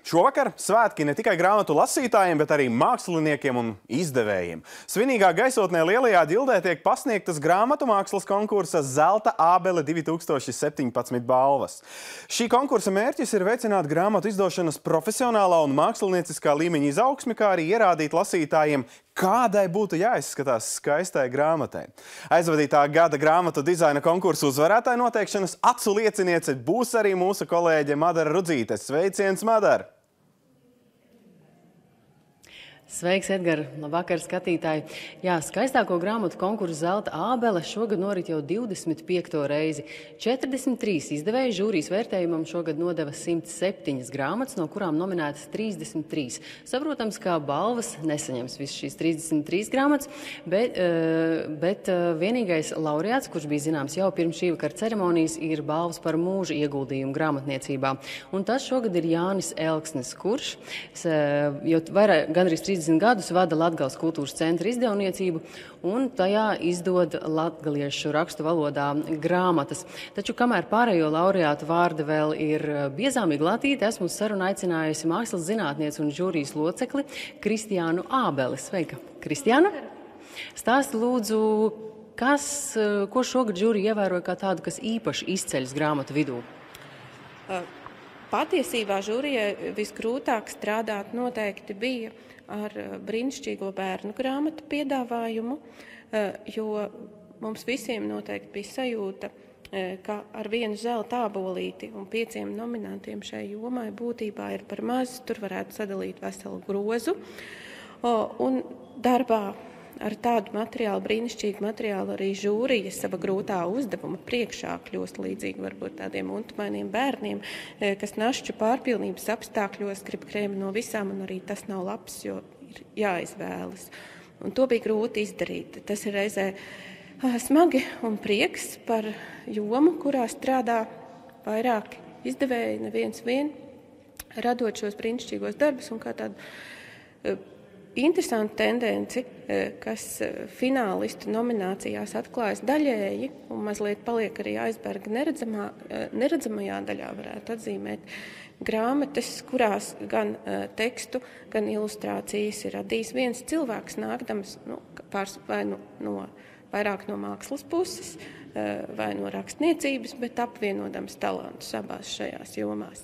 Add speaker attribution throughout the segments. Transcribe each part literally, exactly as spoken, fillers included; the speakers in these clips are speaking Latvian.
Speaker 1: Šovakar svētki ne tikai grāmatu lasītājiem, bet arī māksliniekiem un izdevējiem. Svinīgā gaisotnē Lielajā ģildē tiek pasniegtas grāmatu mākslas konkursa Zelta ābele divi tūkstoši septiņpadsmit balvas. Šī konkursa mērķis ir veicināt grāmatu izdošanas profesionālā un mākslinieciskā līmeņa izaugsmi, kā arī ierādīt lasītājiem, kādai būtu jāizskatās skaistai grāmatai. Aizvadītā gada grāmatu dizaina konkursu uzvarētāju noteikšanas acu lieciniece būs arī mūsu kolēģe Madara Rudzīte. Sveiciens, Madara!
Speaker 2: Sveiks, Edgar! Labvakar, skatītāji! Jā, skaistāko grāmatu konkursu Zelta ābele šogad norit jau divdesmit piekto reizi. četrdesmit trīs izdevēju žūrijas vērtējumam šogad nodeva simt septiņas grāmatas, no kurām nominētas trīsdesmit trīs. Saprotams, ka balvas nesaņems visas šīs trīsdesmit trīs grāmatas, bet, bet vienīgais laureāts, kurš bija zināms jau pirms šī vakara ceremonijas, ir balvas par mūža ieguldījumu grāmatniecībā. Un tas šogad ir Jānis Elksnis, kurš jau vairāk gandrīz trīsdesmit gadus vada Latgales kultūras centra izdevniecību un tajā izdod latgaliešu rakstu valodā grāmatas. Taču, kamēr pārējo laureātu vārdi vēl ir biezām iglātīti, esmu uz sarunu aicinājusi mākslas zinātnieci un žūrijas locekli Kristiānu Ābeli. Sveika, Kristiāna! Stāsti lūdzu, kas, ko šogad žūrija ievēroja kā tādu, kas īpaši izceļas grāmatu vidū?
Speaker 3: Uh. Patiesībā žūrijai visgrūtāk strādāt noteikti bija ar brīnišķīgo bērnu grāmatu piedāvājumu, jo mums visiem noteikti bija sajūta, ka ar vienu zelta ābolīti un pieciem nominantiem šai jomai būtībā ir par maz, tur varētu sadalīt veselu grozu. Un darbā ar tādu materiālu, brīnišķīgu materiālu arī žūrija sava grūtā uzdevuma priekšā kļūst līdzīgi varbūt tādiem untumainiem bērniem, kas našķu pārpilnības apstākļos grib krēmu no visām, un arī tas nav labs, jo ir jāizvēlas. Un to bija grūti izdarīt. Tas ir reizē smagi un prieks par jomu, kurā strādā vairāk izdevēji, neviens vien, radot šos brīnišķīgos darbus un kā tādu interesanti tendenci, kas finālistu nominācijās atklājas daļēji un mazliet paliek arī aizberga neredzamā, neredzamajā daļā, varētu atzīmēt grāmatas, kurās gan tekstu, gan ilustrācijas ir radījis viens cilvēks nākdams nu, pārs, vai no, no, vairāk no mākslas puses, vai no rakstniecības, bet apvienodams talantus abās šajās jomās.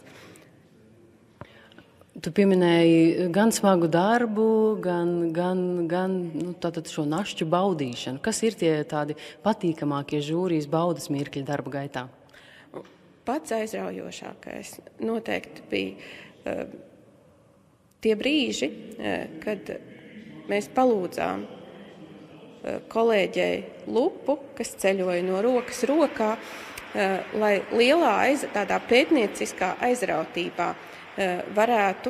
Speaker 2: Tu pieminēji gan smagu darbu, gan, gan, gan nu, tātad šo našķu baudīšanu. Kas ir tie tādi patīkamākie žūrijas baudas mirkļi darba gaitā?
Speaker 3: Pats aizraujošākais noteikti bija uh, tie brīži, uh, kad mēs palūdzām uh, kolēģei lupu, kas ceļoja no rokas rokā, uh, lai lielā aiz, tādā pētnieciskā aizrautībā varētu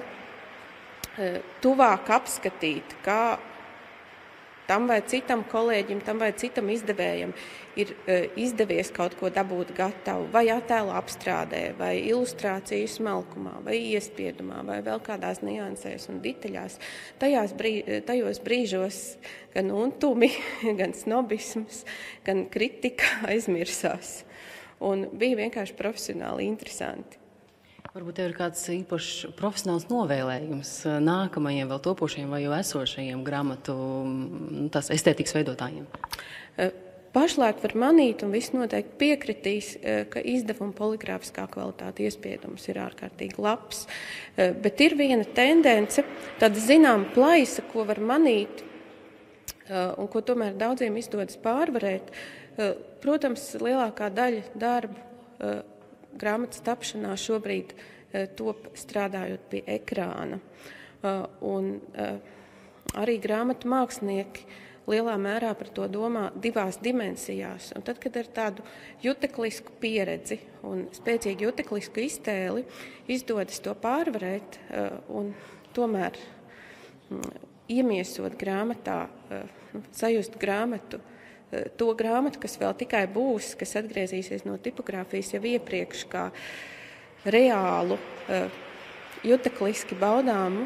Speaker 3: tuvāk apskatīt, kā tam vai citam kolēģim, tam vai citam izdevējam ir izdevies kaut ko dabūt gatavu, vai attēlu apstrādē, vai ilustrāciju smalkumā, vai iespiedumā, vai vēl kādās niansēs un detaļās. Tajās brīž, tajos brīžos gan untumi, gan snobisms, gan kritika aizmirsās. Un bija vienkārši profesionāli interesanti.
Speaker 2: Varbūt tev ir kāds īpašs profesionāls novēlējums nākamajiem, vēl topošajiem vai jau esošajiem grāmatu tās estētikas veidotājiem?
Speaker 3: Pašlaik var manīt, un viss noteikti piekritīs, ka izdevuma poligrāfiskā kvalitāte iespiedums ir ārkārtīgi labs. Bet ir viena tendence, tāda zinām plaisa, ko var manīt, un ko tomēr daudziem izdodas pārvarēt. Protams, lielākā daļa darbu grāmatas tapšanā šobrīd uh, top strādājot pie ekrāna. Uh, un uh, arī grāmatu mākslinieki lielā mērā par to domā divās dimensijās. Un tad, kad ar tādu juteklisku pieredzi un spēcīgu juteklisku iztēli izdodas to pārvarēt uh, un tomēr um, iemiesot grāmatā, uh, sajust grāmatu, to grāmatu, kas vēl tikai būs, kas atgriezīsies no tipogrāfijas jau iepriekš kā reālu, jutekliski baudāmu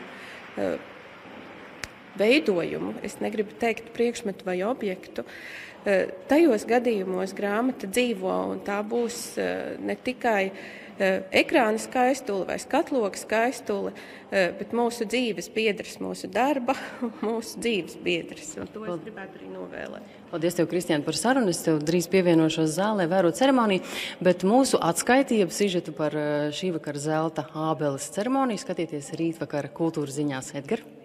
Speaker 3: veidojumu, es negribu teikt priekšmetu vai objektu, tajos gadījumos grāmata dzīvo, un tā būs ne tikai ekrāna skaistule vai skatloga skaistule, bet mūsu dzīves biedrs, mūsu darba, mūsu dzīves biedrs. Un to es gribētu arī novēlēt.
Speaker 2: Paldies tev, Kristiāna, par sarunu. Es tev drīz pievienošos zālē, vērot ceremoniju, bet mūsu atskaitību sižetu par šī vakara zelta ābeles ceremoniju skatieties rītvakara kultūras ziņās. Edgar?